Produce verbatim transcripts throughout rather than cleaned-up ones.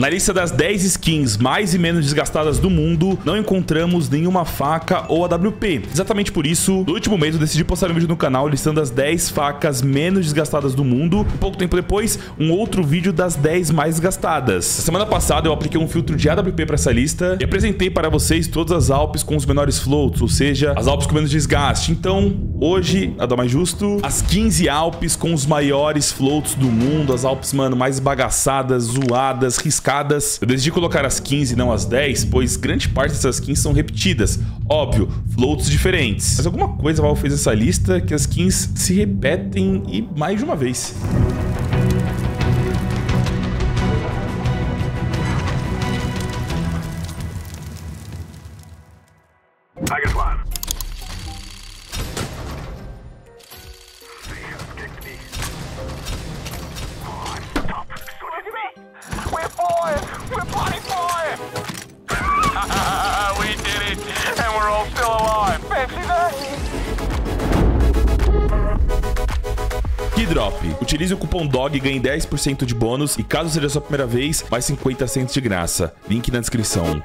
Na lista das dez skins mais e menos desgastadas do mundo, não encontramos nenhuma faca ou A W P. Exatamente por isso, no último mês eu decidi postar um vídeo no canal listando as dez facas menos desgastadas do mundo. Um pouco tempo depois, um outro vídeo das dez mais desgastadas. Na semana passada eu apliquei um filtro de A W P para essa lista e apresentei para vocês todas as Alps com os menores floats, ou seja, as Alps com menos desgaste. Então, hoje, nada mais justo, as quinze Alps com os maiores floats do mundo, as Alps, mano, mais bagaçadas, zoadas, riscadas. Eu decidi colocar as quinze e não as dez, pois grande parte dessas skins são repetidas. Óbvio, floats diferentes. Mas alguma coisa a Valve fez essa lista que as skins se repetem e mais de uma vez. Keydrop. Utilize o cupom D O G e ganhe dez por cento de bônus. E caso seja a sua primeira vez, mais cinquenta centos de graça. Link na descrição.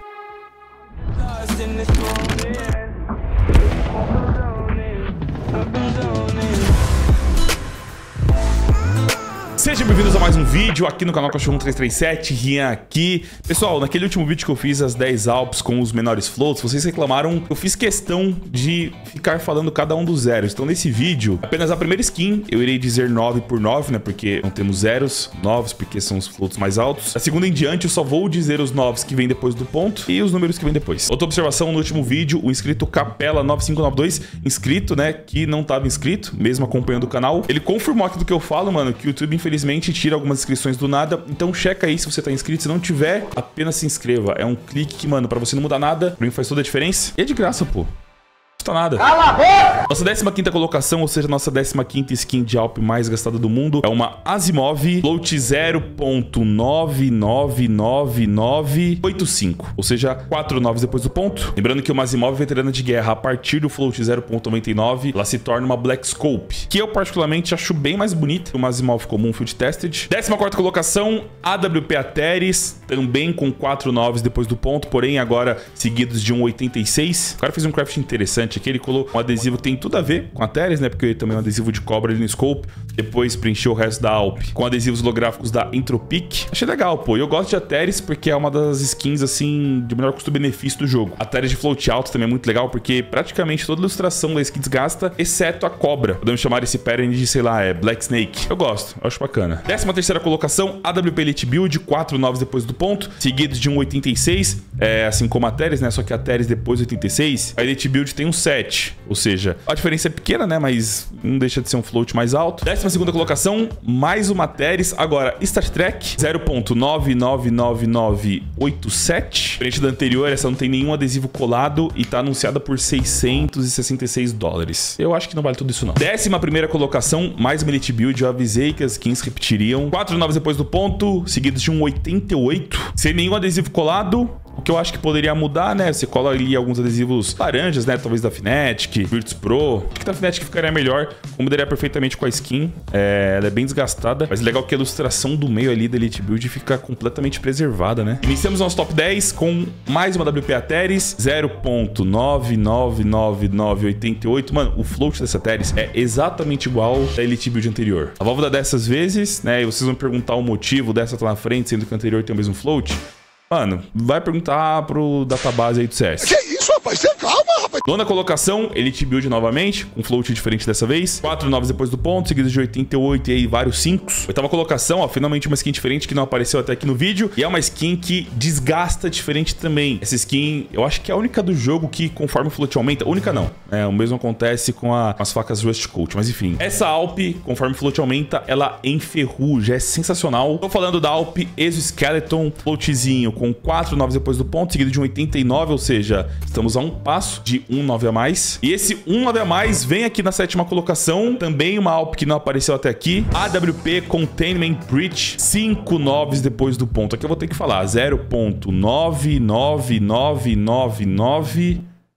Sejam bem-vindos a mais um vídeo aqui no canal Cachorro um três três sete, Rian aqui. Pessoal, naquele último vídeo que eu fiz as dez Alps com os menores floats, vocês reclamaram, eu fiz questão de ficar falando cada um dos zeros. Então nesse vídeo, apenas a primeira skin, eu irei dizer nove por nove, né, porque não temos zeros, noves porque são os floats mais altos. A segunda em diante eu só vou dizer os noves que vêm depois do ponto e os números que vêm depois. Outra observação, no último vídeo, o inscrito Capela nove cinco nove dois, inscrito, né, que não estava inscrito, mesmo acompanhando o canal, ele confirmou aquilo que eu falo, mano, que o YouTube infelizmente Infelizmente tira algumas inscrições do nada, então checa aí se você tá inscrito. Se não tiver, apenas se inscreva. É um clique que, mano, pra você não mudar nada, pra mim faz toda a diferença. E é de graça, pô. Não custa nada. Cala a boca! Nossa décima quinta colocação, ou seja, nossa décima quinta skin de Alp mais gastada do mundo, é uma Asimov float zero ponto nove nove nove nove oito cinco, ou seja, quatro noves depois do ponto. Lembrando que uma Asimov veterana de guerra, a partir do float zero ponto noventa e nove, ela se torna uma Black Scope, que eu particularmente acho bem mais bonita que uma Asimov comum Field Tested. décima quarta colocação, A W P Ateris, também com quatro noves depois do ponto, porém agora seguidos de um oitenta e seis. O cara fez um craft interessante aqui, ele colocou um adesivo que tem tudo a ver com a Ateris, né? Porque ele também é um adesivo de cobra ali no scope. Depois preencheu o resto da Alp com adesivos holográficos da Entropic. Achei legal, pô. Eu gosto de Ateris porque é uma das skins, assim, de melhor custo-benefício do jogo. A Ateris de float alto também é muito legal porque praticamente toda ilustração da skin desgasta, exceto a cobra. Podemos chamar esse pattern de, sei lá, é Black Snake. Eu gosto, eu acho bacana. décima terceira colocação, A W P Elite Build, quatro noves depois do ponto, seguidos de um oitenta e seis, é, assim como a Ateris, né? Só que a Ateris depois do oitenta e seis, a Elite Build tem um sete, ou seja, a diferença é pequena, né? Mas não deixa de ser um float mais alto. décima segunda colocação, mais uma Ateris. Agora, Star Trek zero ponto nove nove nove nove oito sete. Diferente da anterior, essa não tem nenhum adesivo colado e tá anunciada por seiscentos e sessenta e seis dólares. Eu acho que não vale tudo isso, não. décima primeira colocação, mais uma Elite Build. Eu avisei que as skins repetiriam. quatro noves depois do ponto, seguidos de um oitenta e oito. Sem nenhum adesivo colado. O que eu acho que poderia mudar, né? Você cola ali alguns adesivos laranjas, né? Talvez da Fnatic, Virtus Pro. Acho que da Fnatic ficaria melhor. Combinaria perfeitamente com a skin. É, ela é bem desgastada. Mas legal que a ilustração do meio ali da Elite Build fica completamente preservada, né? Iniciamos nosso top dez com mais uma A W P Ateris. zero ponto nove nove nove nove oito oito. Mano, o float dessa Ateris é exatamente igual da Elite Build anterior. A válvula dessas vezes, né? E vocês vão perguntar o motivo dessa tá na frente, sendo que a anterior tem o mesmo float. Mano, vai perguntar pro database aí do C S. Que isso, rapaz? Você calma, rapaz. Nona colocação, Elite Build novamente, com float diferente dessa vez. Quatro novos depois do ponto, seguidos de oitenta e oito e aí vários cinco. Oitava colocação, ó, finalmente uma skin diferente que não apareceu até aqui no vídeo. E é uma skin que desgasta diferente também. Essa skin, eu acho que é a única do jogo que, conforme o float aumenta... Única não, é, o mesmo acontece com, a, com as facas Rust Coat, mas enfim. Essa Alp, conforme o float aumenta, ela enferruja, é sensacional. Tô falando da Alp Exoskeleton, floatzinho com quatro noves depois do ponto, seguido de um oitenta e nove, ou seja, estamos a um passo de um nove a mais. E esse um nove a mais vem aqui na sétima colocação, também uma Alp que não apareceu até aqui, A W P Containment Breach, cinco noves depois do ponto. Aqui eu vou ter que falar zero ponto nove nove nove nove nove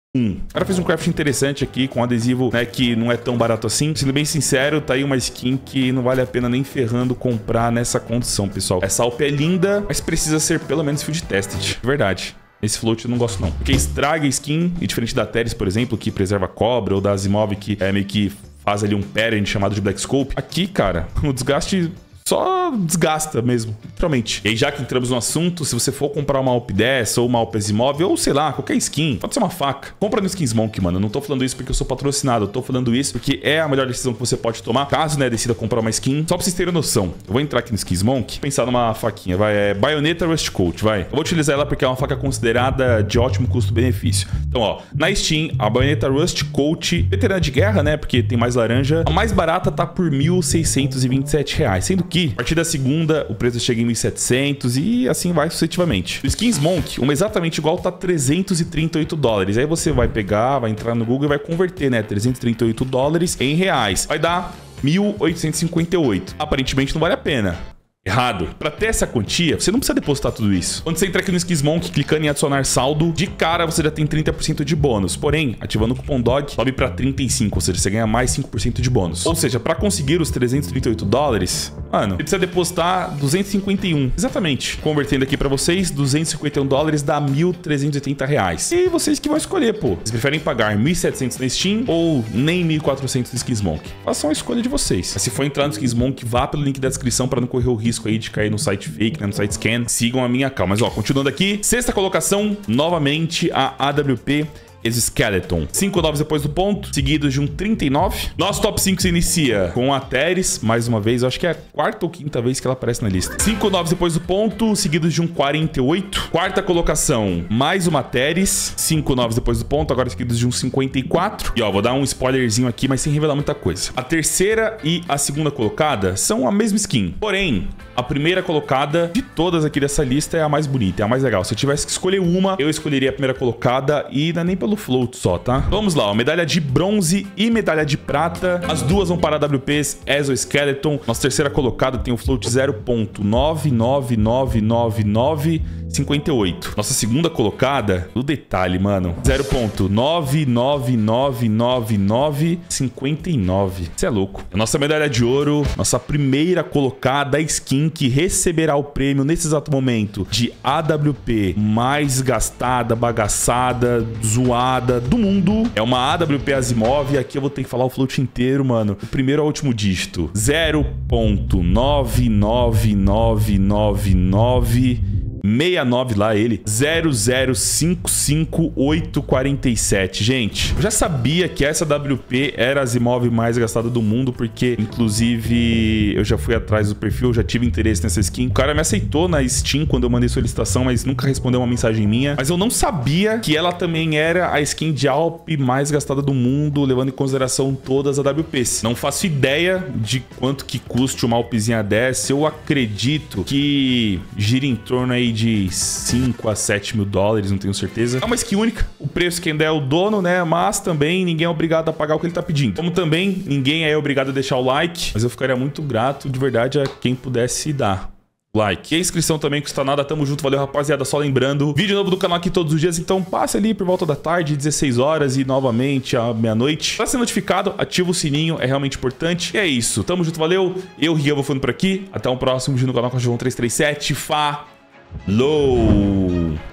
um. O cara fez um craft interessante aqui com adesivo, né, que não é tão barato assim. Sendo bem sincero, tá aí uma skin que não vale a pena nem ferrando comprar nessa condição, pessoal. Essa Alp é linda, mas precisa ser pelo menos field tested. Verdade. Esse float eu não gosto não. Porque estraga a skin, e diferente da Teres, por exemplo, que preserva cobra, ou da Asimov, que é meio que faz ali um parent chamado de Black Scope. Aqui, cara, o desgaste só desgasta mesmo, literalmente. E aí, já que entramos no assunto, se você for comprar uma Alp dessa, ou uma Alp Asimov, ou sei lá, qualquer skin, pode ser uma faca, compra no Skins Monk, mano. Eu não tô falando isso porque eu sou patrocinado, eu tô falando isso porque é a melhor decisão que você pode tomar, caso, né, decida comprar uma skin. Só pra vocês terem noção, eu vou entrar aqui no Skins Monk, pensar numa faquinha, vai, é Bayonetta Rust Coat, vai. Eu vou utilizar ela porque é uma faca considerada de ótimo custo-benefício. Então, ó, na Steam, a Bayonetta Rust Coat, veterana de guerra, né, porque tem mais laranja, a mais barata tá por mil seiscentos e vinte e sete reais, sendo que, a partir da segunda, o preço chega em mil e setecentos e assim vai sucessivamente. O Skins Monk, uma exatamente igual, tá trezentos e trinta e oito dólares. Aí você vai pegar, vai entrar no Google e vai converter, né, trezentos e trinta e oito dólares em reais. Vai dar mil oitocentos e cinquenta e oito. Aparentemente não vale a pena. Errado. Para ter essa quantia, você não precisa depositar tudo isso. Quando você entra aqui no Skins Monk, clicando em adicionar saldo, de cara você já tem trinta por cento de bônus. Porém, ativando o cupom D O G, sobe para trinta e cinco, ou seja, você ganha mais cinco por cento de bônus. Ou seja, para conseguir os trezentos e trinta e oito dólares, mano, você precisa depositar duzentos e cinquenta e um. Exatamente. Convertendo aqui para vocês, duzentos e cinquenta e um dólares dá mil trezentos e oitenta reais. E vocês que vão escolher, pô. Vocês preferem pagar mil e setecentos na Steam ou nem mil e quatrocentos no Skins Monk? Façam a escolha de vocês. Mas se for entrar no Skins Monk, vá pelo link da descrição para não correr o risco aí de cair no site fake, né, no site scan. Sigam a minha calma. Mas ó, continuando aqui, sexta colocação, novamente a A W P Exoskeleton. cinco novos depois do ponto, seguidos de um trinta e nove. Nosso top cinco se inicia com a Teres, mais uma vez, eu acho que é a quarta ou quinta vez que ela aparece na lista. cinco novos depois do ponto, seguidos de um quarenta e oito. Quarta colocação, mais uma Teres, cinco novos depois do ponto, agora seguidos de um cinquenta e quatro. E ó, vou dar um spoilerzinho aqui, mas sem revelar muita coisa. A terceira e a segunda colocada são a mesma skin. Porém, a primeira colocada de todas aqui dessa lista é a mais bonita, é a mais legal. Se eu tivesse que escolher uma, eu escolheria a primeira colocada e não é nem pelo float só, tá? Vamos lá, ó, medalha de bronze e medalha de prata. As duas vão para a W Ps Exoskeleton. Nossa terceira colocada tem o float zero ponto nove nove nove nove nove cinquenta e oito. Nossa segunda colocada, no detalhe, mano, zero ponto nove nove nove nove nove cinquenta e nove. Você é louco. A nossa medalha de ouro, nossa primeira colocada, a skin que receberá o prêmio nesse exato momento de A W P mais gastada, bagaçada, zoada do mundo. É uma A W P Asimov. E aqui eu vou ter que falar o float inteiro, mano. O primeiro ao último dígito. zero ponto nove nove nove nove nove sessenta e nove lá, ele. zero zero cinco cinco oito quatro sete. Gente, eu já sabia que essa W P era a Asimov mais gastada do mundo, porque, inclusive, eu já fui atrás do perfil, eu já tive interesse nessa skin. O cara me aceitou na Steam quando eu mandei solicitação, mas nunca respondeu uma mensagem minha. Mas eu não sabia que ela também era a skin de Alp mais gastada do mundo, levando em consideração todas as W Ps. Não faço ideia de quanto que custe uma Alpzinha dessa. Eu acredito que gira em torno aí de cinco a sete mil dólares, não tenho certeza. É uma skin única. O preço quem der é o dono, né? Mas também ninguém é obrigado a pagar o que ele tá pedindo. Como também ninguém é obrigado a deixar o like. Mas eu ficaria muito grato, de verdade, a quem pudesse dar like. E a inscrição também custa nada. Tamo junto, valeu, rapaziada. Só lembrando, vídeo novo do canal aqui todos os dias, então passe ali por volta da tarde, dezesseis horas e novamente à meia-noite. Pra ser notificado, ativa o sininho, é realmente importante. E é isso, tamo junto, valeu. Eu, Rian, vou falando por aqui. Até o próximo vídeo no canal Cachorro três três sete. Falou!